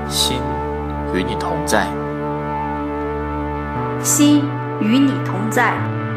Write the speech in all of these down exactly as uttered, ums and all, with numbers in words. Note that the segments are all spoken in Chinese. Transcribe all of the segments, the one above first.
心与你同在， 心与你同在。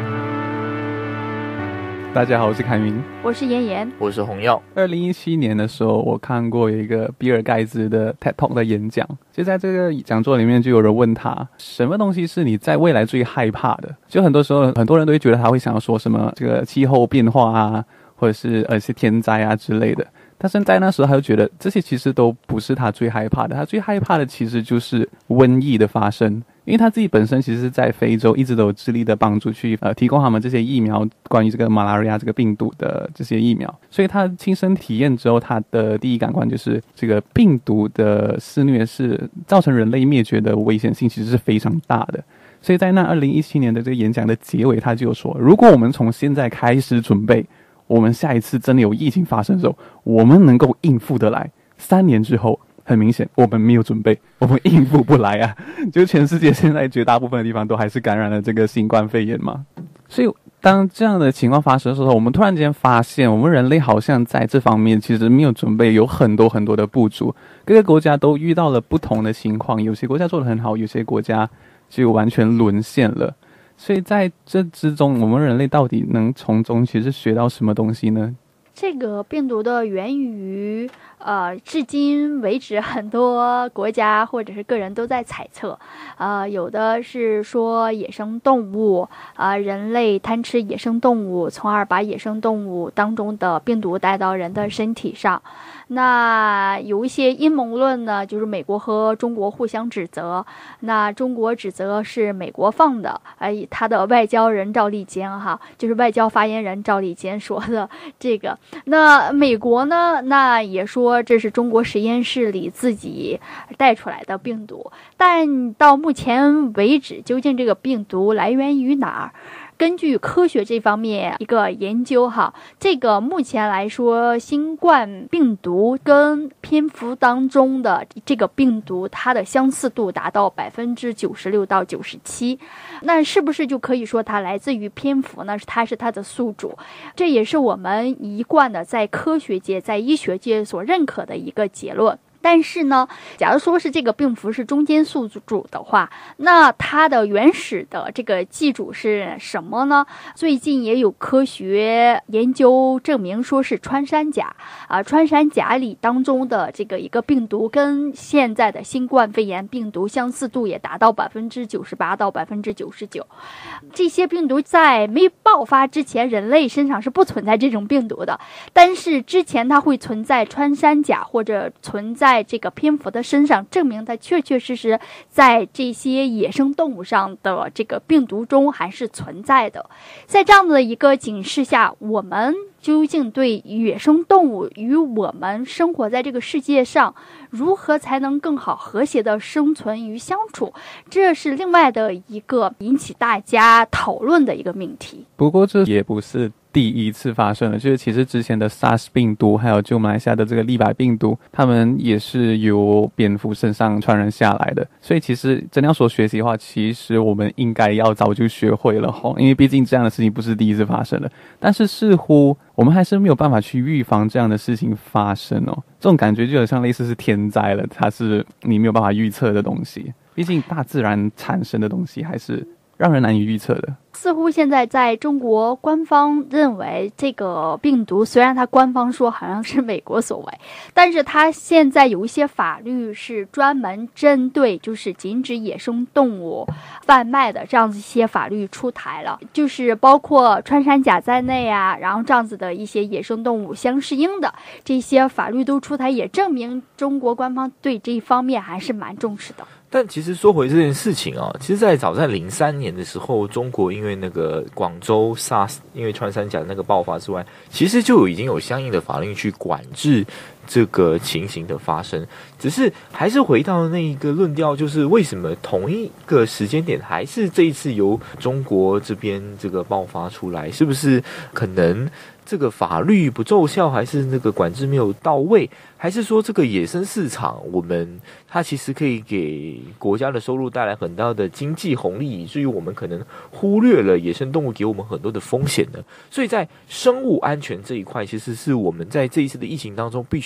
大家好，我是凯明， 我是妍妍， 我是洪耀。 二零一七年的时候，我看过有一个比尔盖茨的 TED Talk 的演讲，就在这个讲座里面，就有人问他，什么东西是你在未来最害怕的？就很多时候，很多人都会觉得他会想要说什么这个气候变化啊，或者是呃一些天灾啊之类的。但是在那时候，他就觉得这些其实都不是他最害怕的，他最害怕的其实就是瘟疫的发生。因为他自己本身其实是在非洲一直都有致力的帮助去呃提供他们这些疫苗，关于这个马拉瑞亚这个病毒的这些疫苗，所以他亲身体验之后，他的第一感官就是这个病毒的肆虐是造成人类灭绝的危险性其实是非常大的。所以在那二零一七年的这个演讲的结尾，他就有说，如果我们从现在开始准备，我们下一次真的有疫情发生的时候，我们能够应付得来。三年之后，很明显我们没有准备，我们应付不来啊！就全世界现在绝大部分的地方都还是感染了这个新冠肺炎嘛。所以当这样的情况发生的时候，我们突然间发现我们人类好像在这方面其实没有准备，有很多很多的不足。各个国家都遇到了不同的情况，有些国家做得很好，有些国家就完全沦陷了。所以在这之中，我们人类到底能从中其实学到什么东西呢？ 这个病毒的源于呃，至今为止很多国家或者是个人都在猜测，呃，有的是说野生动物，呃，人类贪吃野生动物，从而把野生动物当中的病毒带到人的身体上。那有一些阴谋论呢，就是美国和中国互相指责，那中国指责是美国放的，呃，他的外交人赵立坚哈，就是外交发言人赵立坚说的这个。那美国呢，那也说这是中国实验室里自己带出来的病毒，但到目前为止，究竟这个病毒来源于哪儿？根据科学这方面一个研究哈，这个目前来说，新冠病毒跟蝙蝠当中的这个病毒，它的相似度达到百分之九十六到九十七，那是不是就可以说它来自于蝙蝠呢？它是它的宿主，这也是我们一贯的在科学界、在医学界所认可的一个结论。但是呢，假如说是这个病毒是中间宿主的话，那它的原始的这个寄主是什么呢？最近也有科学研究证明说是穿山甲啊，穿山甲里当中的这个一个病毒跟现在的新冠肺炎病毒相似度也达到百分之九十八到百分之九十九。这些病毒在没爆发之前，人类身上是不存在这种病毒的，但是之前它会存在穿山甲或者存在在这个蝙蝠的身上，证明它确确实实在这些野生动物上的这个病毒中还是存在的。在这样的一个警示下，我们究竟对野生动物与我们生活在这个世界上如何才能更好和谐的生存与相处，这是另外的一个引起大家讨论的一个命题。 不过这也不是第一次发生了，就是其实之前的 SARS 病毒，还有就马来西亚的这个利百病毒，他们也是由蝙蝠身上传染下来的。所以其实真的要说学习的话，其实我们应该要早就学会了齁，因为毕竟这样的事情不是第一次发生了。但是似乎我们还是没有办法去预防这样的事情发生哦。这种感觉就很像类似是天灾了，它是你没有办法预测的东西。毕竟大自然产生的东西还是让人难以预测的。 似乎现在在中国官方认为这个病毒，虽然它官方说好像是美国所为，但是它现在有一些法律是专门针对就是禁止野生动物贩卖的这样子一些法律出台了，就是包括穿山甲在内啊，然后这样子的一些野生动物相适应的这些法律都出台，也证明中国官方对这一方面还是蛮重视的。 但其实说回这件事情啊，其实在早在零三年的时候，中国因为那个广州 SARS 因为穿山甲那个爆发之外，其实就已经有相应的法令去管制这个情形的发生。只是还是回到那一个论调，就是为什么同一个时间点还是这一次由中国这边这个爆发出来，是不是可能这个法律不奏效，还是那个管制没有到位，还是说这个野生市场我们它其实可以给国家的收入带来很大的经济红利，以至于我们可能忽略了野生动物给我们很多的风险呢？所以在生物安全这一块，其实是我们在这一次的疫情当中必须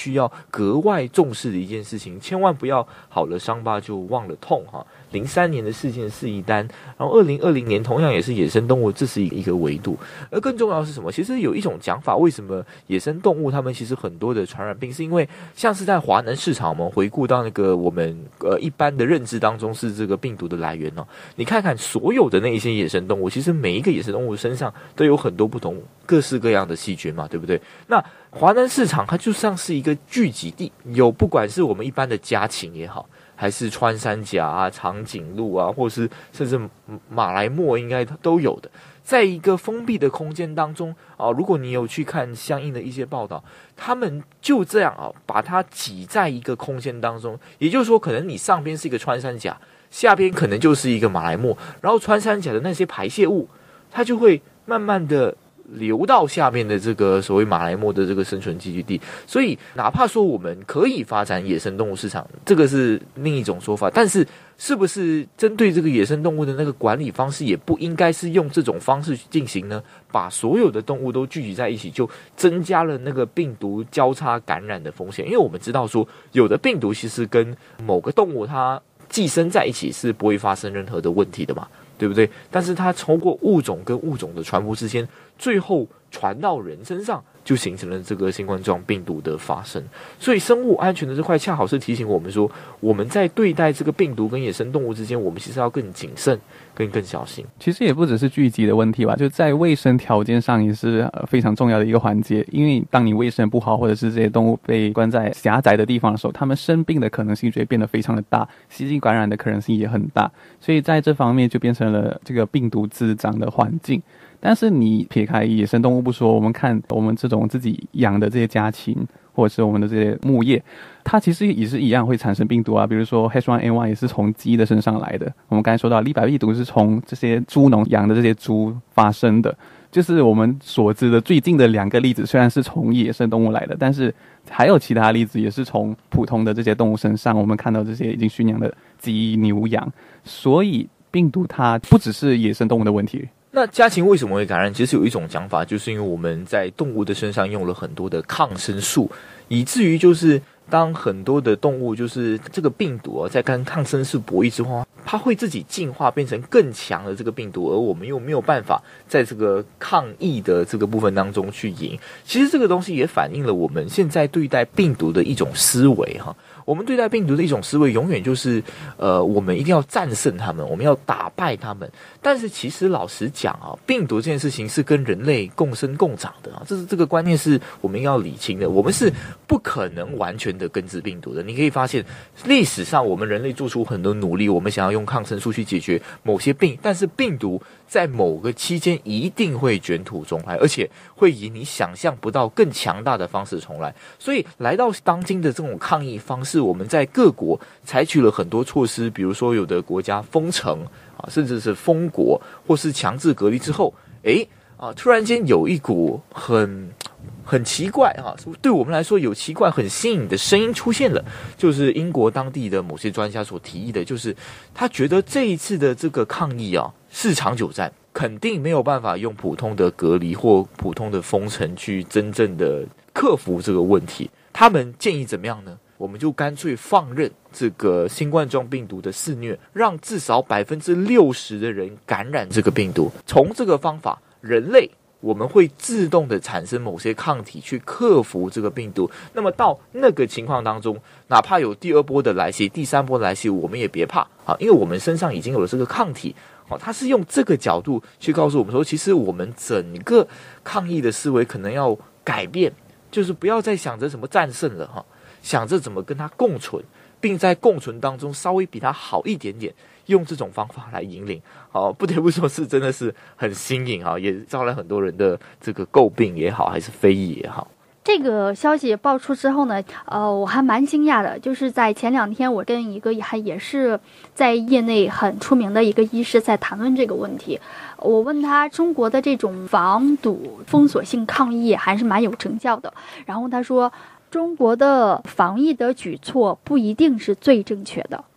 须要格外重视的一件事情，千万不要好了伤疤就忘了痛哈。零三年的事件是一单，然后二零二零年同样也是野生动物，这是一个维度。而更重要的是什么？其实有一种讲法，为什么野生动物它们其实很多的传染病，是因为像是在华南市场，我们回顾到那个我们呃一般的认知当中是这个病毒的来源哦。你看看所有的那一些野生动物，其实每一个野生动物身上都有很多不同各式各样的细菌嘛，对不对？那华南市场它就像是一个聚集地，有不管是我们一般的家禽也好，还是穿山甲啊、长颈鹿啊，或是甚至马来貘，应该都有的。在一个封闭的空间当中啊，如果你有去看相应的一些报道，他们就这样啊，把它挤在一个空间当中。也就是说，可能你上边是一个穿山甲，下边可能就是一个马来貘，然后穿山甲的那些排泄物，它就会慢慢的流到下面的这个所谓马来貘的这个生存聚居地。所以哪怕说我们可以发展野生动物市场，这个是另一种说法，但是是不是针对这个野生动物的那个管理方式也不应该是用这种方式去进行呢？把所有的动物都聚集在一起，就增加了那个病毒交叉感染的风险。因为我们知道说，有的病毒其实跟某个动物它寄生在一起是不会发生任何的问题的嘛，对不对？但是它透过物种跟物种的传播之间，最后传到人身上，就形成了这个新冠状病毒的发生。所以生物安全的这块恰好是提醒我们说，我们在对待这个病毒跟野生动物之间，我们其实要更谨慎更更小心。 其实也不只是聚集的问题吧，就在卫生条件上也是非常重要的一个环节。因为当你卫生不好，或者是这些动物被关在狭窄的地方的时候，它们生病的可能性就会变得非常的大，细菌感染的可能性也很大。所以在这方面就变成了这个病毒滋长的环境。但是你撇开野生动物不说，我们看我们这种自己养的这些家禽，或者是我们的这些牧业，它其实也是一样会产生病毒啊。比如说 H 一 N 一 也是从鸡的身上来的，我们刚才说到利百病毒是从这些猪农养的这些猪发生的。就是我们所知的最近的两个例子，虽然是从野生动物来的，但是还有其他例子也是从普通的这些动物身上，我们看到这些已经驯养的鸡牛羊。所以病毒它不只是野生动物的问题。 那家禽为什么会感染？其实有一种讲法，就是因为我们在动物的身上用了很多的抗生素，以至于就是当很多的动物就是这个病毒啊，在跟抗生素博弈之后，它会自己进化变成更强的这个病毒，而我们又没有办法在这个抗疫的这个部分当中去赢。其实这个东西也反映了我们现在对待病毒的一种思维哈。我们对待病毒的一种思维，永远就是，呃，我们一定要战胜他们，我们要打败他们。但是其实老实讲啊，病毒这件事情是跟人类共生共长的啊，这是这个观念是我们要理清的。我们是不可能完全的根治病毒的。你可以发现，历史上我们人类做出很多努力，我们想要用抗生素去解决某些病，但是病毒在某个期间一定会卷土重来，而且会以你想象不到更强大的方式重来。所以来到当今的这种抗疫方式，我们在各国采取了很多措施，比如说有的国家封城啊，甚至是封国或是强制隔离之后，诶啊，突然间有一股很很奇怪哈，对我们来说有奇怪很新颖的声音出现了，就是英国当地的某些专家所提议的，就是他觉得这一次的这个抗疫啊是长久战，肯定没有办法用普通的隔离或普通的封城去真正的克服这个问题。他们建议怎么样呢？我们就干脆放任这个新冠状病毒的肆虐，让至少百分之六十的人感染这个病毒。从这个方法，人类我们会自动的产生某些抗体去克服这个病毒。那么到那个情况当中，哪怕有第二波的来袭、第三波的来袭，我们也别怕啊，因为我们身上已经有了这个抗体。哦，他是用这个角度去告诉我们说，其实我们整个抗疫的思维可能要改变，就是不要再想着什么战胜了哈，想着怎么跟它共存，并在共存当中稍微比它好一点点，用这种方法来引领。好，不得不说是真的是很新颖哈，也招来很多人的这个诟病也好，还是非议也好。 这个消息爆出之后呢，呃，我还蛮惊讶的。就是在前两天，我跟一个还也是在业内很出名的一个医师在谈论这个问题。我问他，中国的这种防堵封锁性抗疫还是蛮有成效的。然后他说，中国的防疫的举措不一定是最正确的。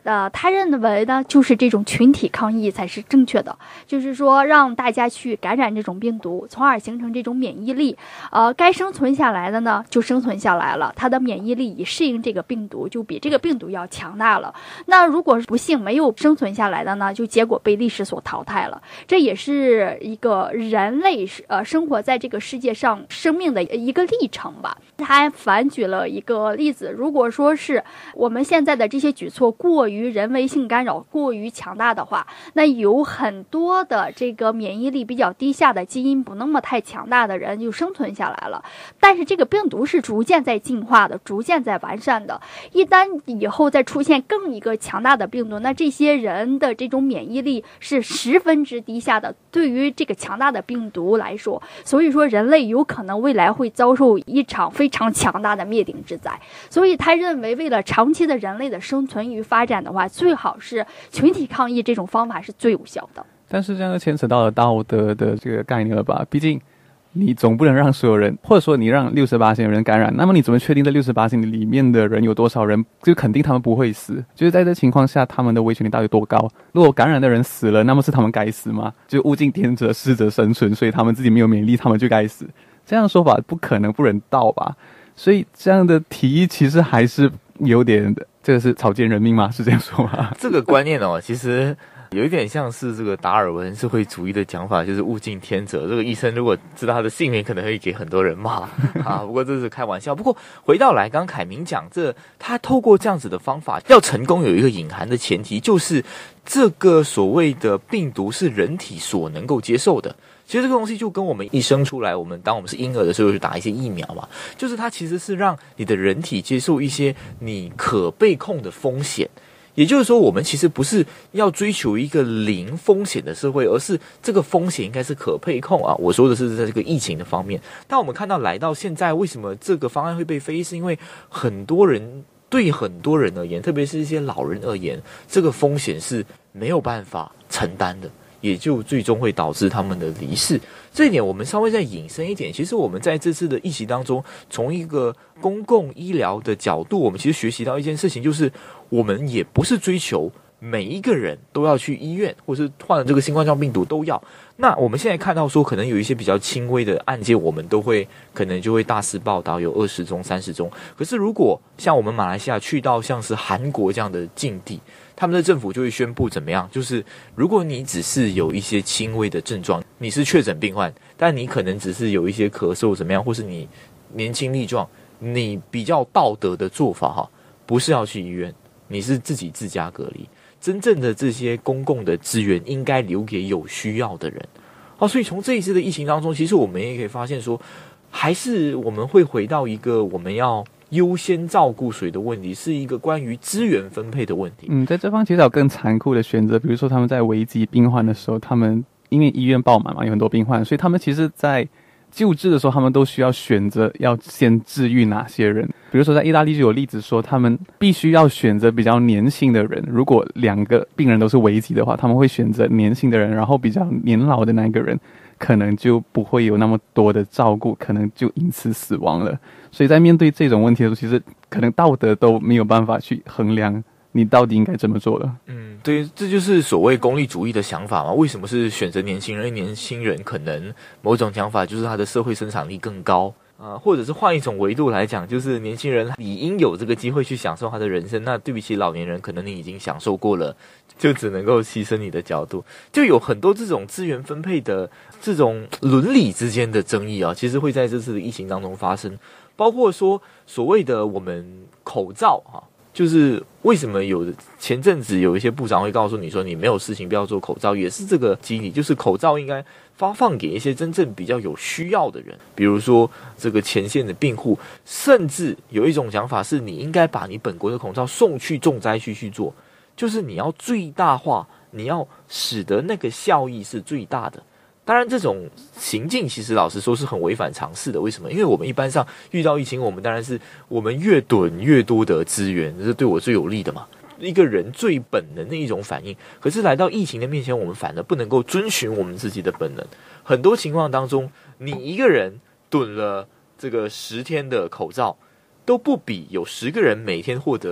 呃，他认为呢，就是这种群体抗疫才是正确的，就是说让大家去感染这种病毒，从而形成这种免疫力。呃，该生存下来的呢，就生存下来了，他的免疫力以适应这个病毒，就比这个病毒要强大了。那如果不幸没有生存下来的呢，就结果被历史所淘汰了。这也是一个人类呃生活在这个世界上生命的一个历程吧。他还反举了一个例子，如果说是我们现在的这些举措过于人为性干扰过于强大的话，那有很多的这个免疫力比较低下的基因不那么太强大的人就生存下来了。但是这个病毒是逐渐在进化的，逐渐在完善的，一旦以后再出现更一个强大的病毒，那这些人的这种免疫力是十分之低下的，对于这个强大的病毒来说，所以说人类有可能未来会遭受一场非常强大的灭顶之灾。所以他认为为了长期的人类的生存与发展的话，最好是群体抗疫这种方法是最有效的。 但是这样就牵扯到了道德的这个概念了吧，毕竟你总不能让所有人，或者说你让 百分之六十八 的人感染，那么你怎么确定这 百分之六十八 里面的人有多少人就肯定他们不会死？就是在这情况下他们的危险率到底多高？如果感染的人死了，那么是他们该死吗？就物竞天择适者生存，所以他们自己没有免疫力他们就该死，这样的说法不可能不人道吧。所以这样的提议其实还是有点，这个是草菅人命吗？是这样说吗？ 这个观念哦，其实有一点像是这个达尔文社会主义的讲法，就是物竞天择。这个医生如果知道他的姓名，可能会给很多人骂啊。不过这是开玩笑。不过回到来，刚刚凯明讲，这他透过这样子的方法要成功，有一个隐含的前提，就是这个所谓的病毒是人体所能够接受的。其实这个东西就跟我们一生出来，我们当我们是婴儿的时候就打一些疫苗嘛，就是它其实是让你的人体接受一些你可被控的风险。也就是说，我们其实不是要追求一个零风险的社会，而是这个风险应该是可被控啊。我说的是在这个疫情的方面。但我们看到来到现在，为什么这个方案会被废？是因为很多人对很多人而言，特别是一些老人而言，这个风险是没有办法承担的，也就最终会导致他们的离世。这一点我们稍微再引申一点，其实我们在这次的疫情当中，从一个公共医疗的角度，我们其实学习到一件事情，就是我们也不是追求每一个人都要去医院，或是患了这个新冠状病毒都要。那我们现在看到说，可能有一些比较轻微的案件，我们都会可能就会大肆报道，有二十宗、三十宗。可是如果像我们马来西亚去到像是韩国这样的境地，他们的政府就会宣布怎么样？就是如果你只是有一些轻微的症状，你是确诊病患，但你可能只是有一些咳嗽怎么样，或是你年轻力壮，你比较道德的做法哈，不是要去医院，你是自己自家隔离。真正的这些公共的资源应该留给有需要的人。哦，所以从这一次的疫情当中，其实我们也可以发现说，还是我们会回到一个我们要优先照顾谁的问题，是一个关于资源分配的问题。 嗯，在这方其实有更残酷的选择，比如说他们在危急病患的时候，他们因为医院爆满嘛，有很多病患，所以他们其实在救治的时候，他们都需要选择要先治愈哪些人。比如说在意大利就有例子说，他们必须要选择比较年轻的人，如果两个病人都是危急的话，他们会选择年轻的人，然后比较年老的那个人可能就不会有那么多的照顾，可能就因此死亡了。所以在面对这种问题的时候，其实可能道德都没有办法去衡量你到底应该怎么做了。 嗯，对，这就是所谓功利主义的想法嘛。为什么是选择年轻人？因为年轻人可能某种讲法就是他的社会生产力更高啊、呃，或者是换一种维度来讲，就是年轻人理应有这个机会去享受他的人生。那对比起老年人，可能你已经享受过了，就只能够牺牲你的角度。就有很多这种资源分配的这种伦理之间的争议啊，其实会在这次的疫情当中发生。包括说所谓的我们口罩啊，就是为什么有前阵子有一些部长会告诉你说你没有事情不要做口罩，也是这个机理，就是口罩应该发放给一些真正比较有需要的人，比如说这个前线的病户，甚至有一种讲法是你应该把你本国的口罩送去重灾区去做，就是你要最大化，你要使得那个效益是最大的。当然这种行径其实老实说是很违反常识的。为什么？因为我们一般上遇到疫情，我们当然是我们越囤越多的资源，这是对我最有利的嘛，一个人最本能的一种反应。可是来到疫情的面前，我们反而不能够遵循我们自己的本能。很多情况当中，你一个人囤了这个十天的口罩，都不比有十个人每天获得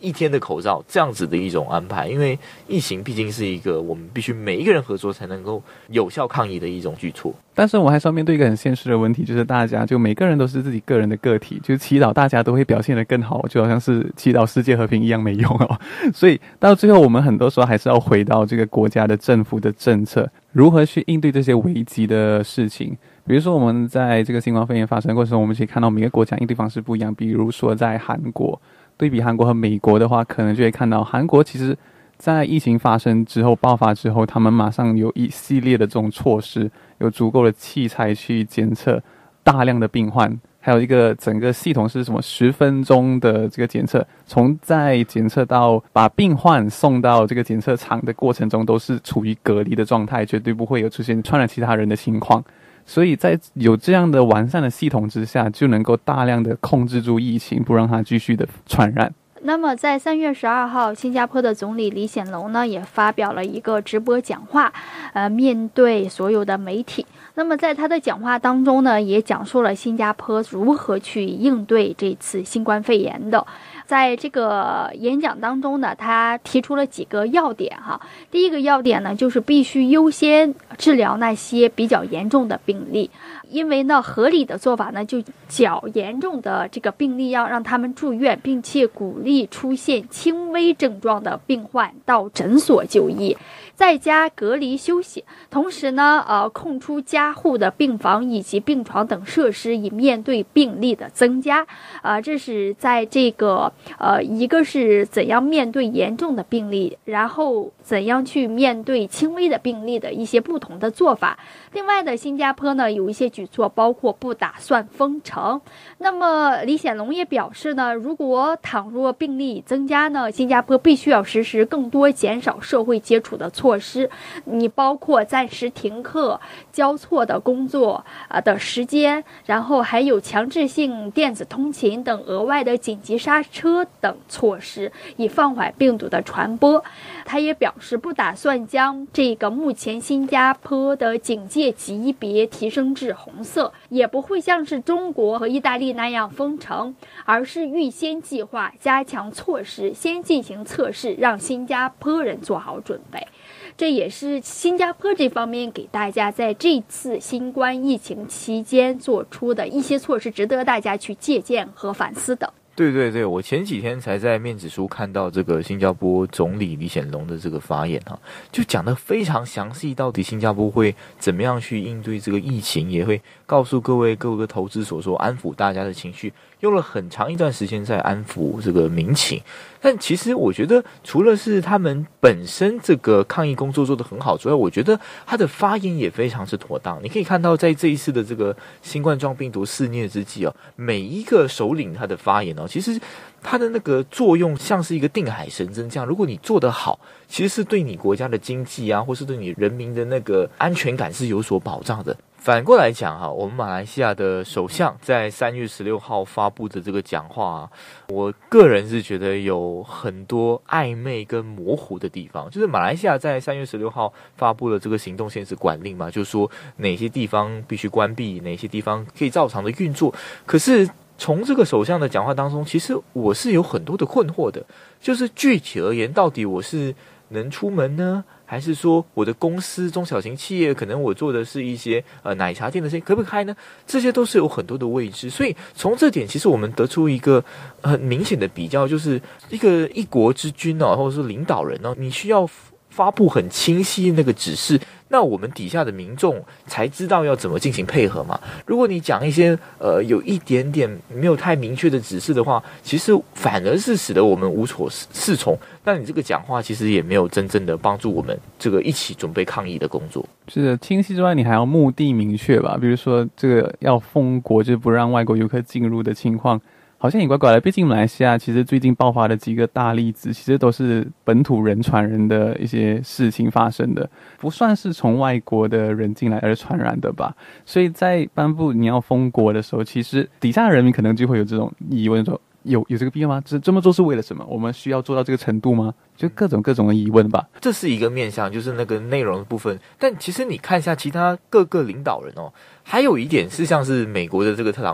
一天的口罩这样子的一种安排，因为疫情毕竟是一个我们必须每一个人合作才能够有效抗疫的一种举措。 但是我还是要面对一个很现实的问题，就是大家就每个人都是自己个人的个体，就是祈祷大家都会表现得更好，就好像是祈祷世界和平一样没用哦。所以到最后我们很多时候还是要回到这个国家的政府的政策，如何去应对这些危机的事情。比如说我们在这个新冠肺炎发生的过程中，我们可以看到每个国家应对方式不一样。比如说在韩国，对比韩国和美国的话，可能就会看到韩国其实在疫情发生之后爆发之后，他们马上有一系列的这种措施，有足够的器材去检测大量的病患，还有一个整个系统是什么十分钟的这个检测，从在检测到把病患送到这个检测场的过程中都是处于隔离的状态，绝对不会有出现传染其他人的情况。所以在有这样的完善的系统之下，就能够大量的控制住疫情，不让它继续的传染。 那么在三月十二号，新加坡的总理李显龙呢也发表了一个直播讲话，呃，面对所有的媒体。那么在他的讲话当中呢，也讲述了新加坡如何去应对这次新冠肺炎的。在这个演讲当中呢，他提出了几个要点哈。第一个要点呢，就是必须优先治疗那些比较严重的病例，因为呢，合理的做法呢，就较严重的这个病例要让他们住院，并且鼓励出现轻微症状的病患到诊所就医，在家隔离休息。同时呢，呃，空出加护的病房以及病床等设施，以面对病例的增加。啊、呃，这是在这个呃，一个是怎样面对严重的病例，然后怎样去面对轻微的病例的一些不同的做法。另外的，新加坡呢有一些举措，包括不打算封城。那么李显龙也表示呢，如果倘若病例增加呢，新加坡必须要实施更多减少社会接触的措施，你包括暂时停课、交错的工作啊的时间，然后还有强制性电子通勤等额外的紧急刹车等措施，以放缓病毒的传播。他也表示不打算将这个目前新加坡的警戒级别提升至红色，也不会像是中国和意大利那样封城，而是预先计划加强措施，先进行测试，让新加坡人做好准备。这也是新加坡这方面给大家在这次新冠疫情期间做出的一些措施，值得大家去借鉴和反思的。 对对对，我前几天才在面子书看到这个新加坡总理李显龙的这个发言哈，就讲得非常详细，到底新加坡会怎么样去应对这个疫情，也会告诉各位各个投资所说，安抚大家的情绪，用了很长一段时间在安抚这个民情。但其实我觉得，除了是他们本身这个抗疫工作做得很好之外，我觉得他的发言也非常是妥当。你可以看到，在这一次的这个新冠状病毒肆虐之际哦，每一个首领他的发言哦，其实他的那个作用像是一个定海神针这样。如果你做得好，其实是对你国家的经济啊，或是对你人民的那个安全感是有所保障的。反过来讲哈，我们马来西亚的首相在三月十六号发布的这个讲话啊，我个人是觉得有很多暧昧跟模糊的地方。就是马来西亚在三月十六号发布了这个行动限制管令嘛，就是说哪些地方必须关闭，哪些地方可以照常的运作。可是从这个首相的讲话当中，其实我是有很多的困惑的，就是具体而言，到底我是能出门呢？还是说我的公司中小型企业可能我做的是一些呃奶茶店的生意，可不可以开呢？这些都是有很多的未知。所以从这点其实我们得出一个很明显的比较，就是一个一国之君哦，或者是领导人哦，你需要发布很清晰的那个指示，那我们底下的民众才知道要怎么进行配合嘛。如果你讲一些呃有一点点没有太明确的指示的话，其实反而是使得我们无所适从。那你这个讲话其实也没有真正的帮助我们这个一起准备抗疫的工作。 是的，清晰之外，你还要目的明确吧？比如说这个要封国，就是不让外国游客进入的情况。好像也怪怪的，毕竟马来西亚其实最近爆发的几个大例子，其实都是本土人传人的一些事情发生的，不算是从外国的人进来而传染的吧。所以在颁布你要封国的时候，其实底下的人民可能就会有这种疑问说，有有这个必要吗？这这么做是为了什么？我们需要做到这个程度吗？就各种各种的疑问吧。 这是一个面向，就是那个内容的部分。但其实你看一下其他各个领导人哦，还有一点是像是美国的这个特朗普，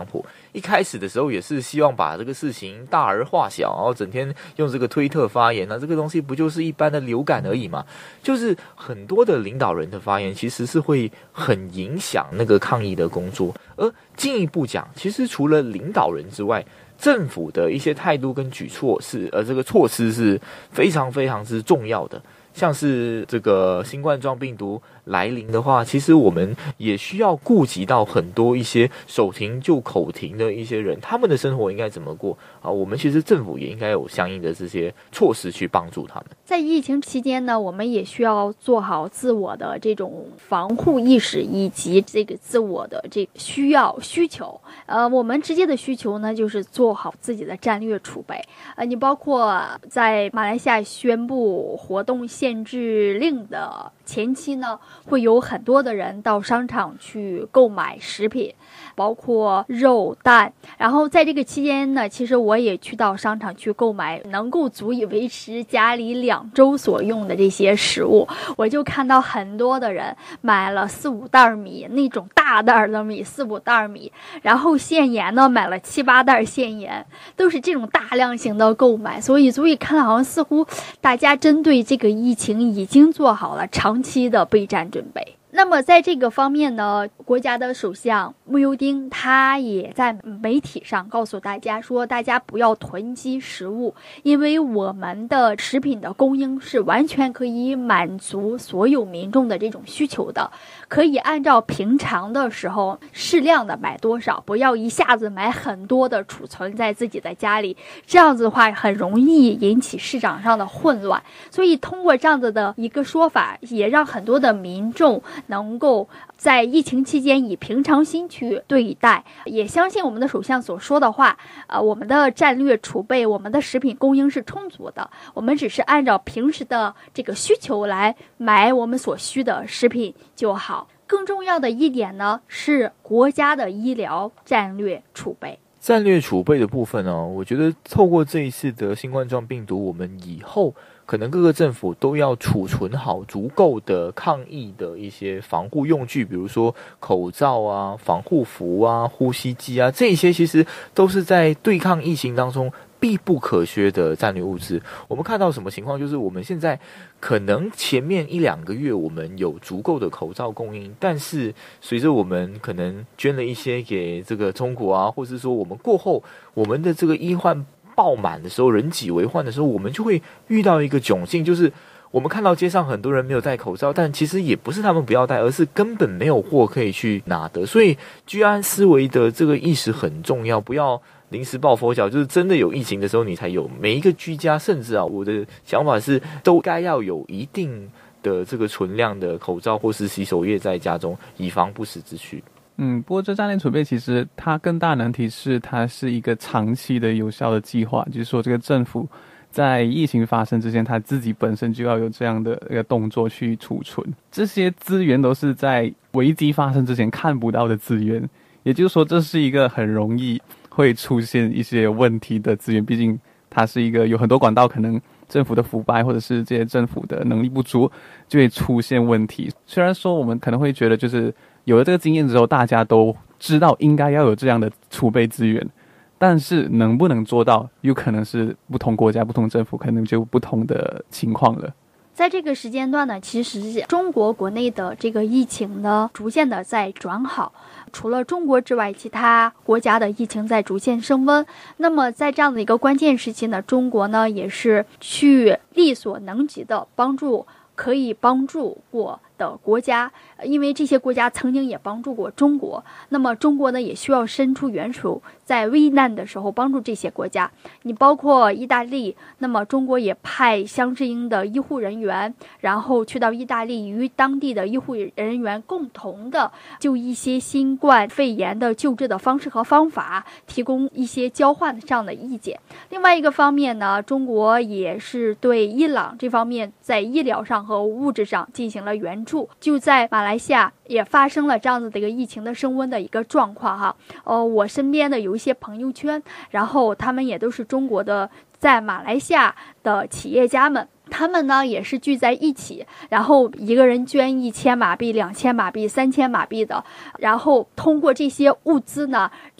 一开始的时候也是希望把这个事情大而化小，然后整天用这个推特发言，那这个东西不就是一般的流感而已嘛？就是很多的领导人的发言其实是会很影响那个抗疫的工作。而进一步讲，其实除了领导人之外，政府的一些态度跟举措是呃这个措施是非常非常之重要的。像是这个新冠状病毒来临的话，其实我们也需要顾及到很多一些手停就口停的一些人，他们的生活应该怎么过啊？我们其实政府也应该有相应的这些措施去帮助他们。 在疫情期间呢，我们也需要做好自我的这种防护意识，以及这个自我的这个需要需求。呃，我们直接的需求呢，就是做好自己的战略储备。呃，你包括在马来西亚宣布活动限制令的前期呢，会有很多的人到商场去购买食品，包括肉蛋。然后在这个期间呢，其实我也去到商场去购买能够足以维持家里两周所用的这些食物。我就看到很多的人买了四五袋米，那种大袋的米，四五袋米，然后现盐呢买了七八袋现盐，都是这种大量型的购买。所以足以看到好像似乎大家针对这个疫情已经做好了长期的备战准备。那么在这个方面呢，国家的首相慕尤丁他也在媒体上告诉大家说，大家不要囤积食物，因为我们的食品的供应是完全可以满足所有民众的这种需求的，可以按照平常的时候适量的买多少，不要一下子买很多的储存在自己的家里，这样子的话很容易引起市场上的混乱。所以通过这样子的一个说法，也让很多的民众能够在疫情期间以平常心去对待，也相信我们的首相所说的话，呃，我们的战略储备，我们的食品供应是充足的，我们只是按照平时的这个需求来买我们所需的食品就好。更重要的一点呢，是国家的医疗战略储备。 战略储备的部分呢、哦，我觉得透过这一次的新冠状病毒，我们以后可能各个政府都要储存好足够的抗疫的一些防护用具，比如说口罩啊、防护服啊、呼吸机啊，这些其实都是在对抗疫情当中必不可缺的战略物资。我们看到什么情况，就是我们现在可能前面一两个月我们有足够的口罩供应，但是随着我们可能捐了一些给这个中国啊，或是说我们过后我们的这个医患爆满的时候，人挤为患的时候，我们就会遇到一个窘境，就是我们看到街上很多人没有戴口罩，但其实也不是他们不要戴，而是根本没有货可以去拿的。所以居安思危的这个意识很重要，不要临时抱佛脚，就是真的有疫情的时候你才有。每一个居家，甚至啊，我的想法是都该要有一定的这个存量的口罩或是洗手液在家中，以防不时之需。 嗯，不过这战略储备其实它更大难题是，它是一个长期的有效的计划，就是说这个政府在疫情发生之前，他自己本身就要有这样的一个动作去储存。这些资源都是在危机发生之前看不到的资源，也就是说这是一个很容易会出现一些问题的资源，毕竟它是一个有很多管道，可能政府的腐败或者是这些政府的能力不足就会出现问题。虽然说我们可能会觉得就是有了这个经验之后，大家都知道应该要有这样的储备资源，但是能不能做到，有可能是不同国家、不同政府可能就有不同的情况了。 在这个时间段呢，其实中国国内的这个疫情呢，逐渐的在转好。除了中国之外，其他国家的疫情在逐渐升温。那么在这样的一个关键时期呢，中国呢也是去力所能及的帮助可以帮助过的国家，因为这些国家曾经也帮助过中国，那么中国呢也需要伸出援手，在危难的时候帮助这些国家。你包括意大利，那么中国也派相适应的医护人员，然后去到意大利，与当地的医护人员共同的就一些新冠肺炎的救治的方式和方法提供一些交换上的意见。另外一个方面呢，中国也是对伊朗这方面在医疗上和物质上进行了援助。就在马来西亚也发生了这样子的一个疫情的升温的一个状况哈，呃，我身边的有一些朋友圈，然后他们也都是中国的在马来西亚的企业家们。他们呢也是聚在一起，然后一个人捐一千马币、两千马币、三千马币的，然后通过这些物资呢，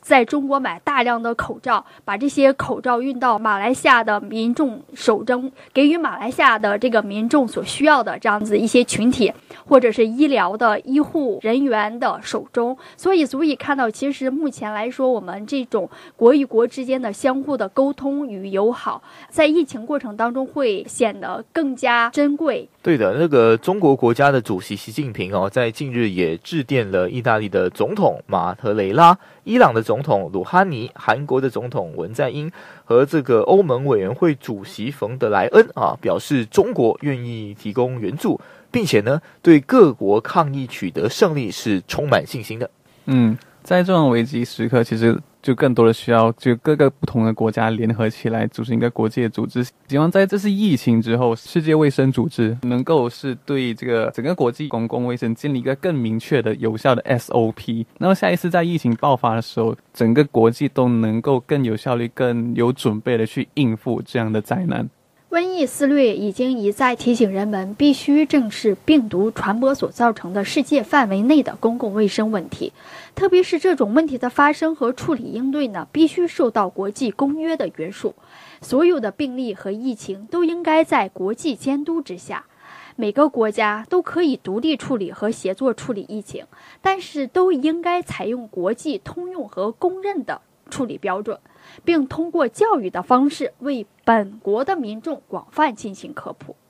在中国买大量的口罩，把这些口罩运到马来西亚的民众手中，给予马来西亚的这个民众所需要的这样子一些群体，或者是医疗的医护人员的手中。所以足以看到，其实目前来说，我们这种国与国之间的相互的沟通与友好，在疫情过程当中会显得更加珍贵。 对的，那个中国国家的主席习近平哦，在近日也致电了意大利的总统马特雷拉、伊朗的总统鲁哈尼、韩国的总统文在寅和这个欧盟委员会主席冯德莱恩啊，表示中国愿意提供援助，并且呢，对各国抗疫取得胜利是充满信心的。 嗯，在这种危机时刻，其实就更多的需要就各个不同的国家联合起来组成一个国际的组织，希望在这次疫情之后，世界卫生组织能够是对这个整个国际公共卫生建立一个更明确的有效的 S O P， 那么下一次在疫情爆发的时候，整个国际都能够更有效率更有准备的去应付这样的灾难。 瘟疫肆虐已经一再提醒人们必须正视病毒传播所造成的世界范围内的公共卫生问题，特别是这种问题的发生和处理应对呢，必须受到国际公约的约束。所有的病例和疫情都应该在国际监督之下。每个国家都可以独立处理和协作处理疫情，但是都应该采用国际通用和公认的处理标准，并通过教育的方式为本国的民众广泛进行科普。